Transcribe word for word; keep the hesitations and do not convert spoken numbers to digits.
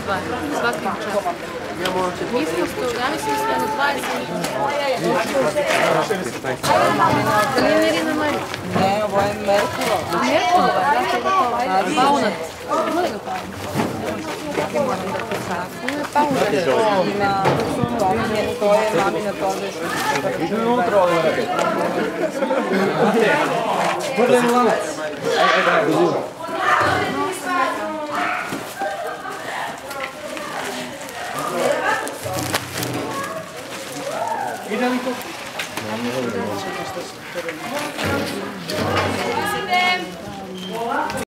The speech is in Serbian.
dva. Svaki čas. Mislim što, ja mislim što je na dvadeset njih. Da nije Mirina Marija? Ne, ovo je Merkulova. Merkulova, da, to je to. Paunac. Može ga paunac. Moram da posakujem. Paunac. Ime, pominje, to je mamina pogrešna. Idem unutra ovdje. Pogledaj mi lanac. Ajde, ajde, uzimo. Ide li to?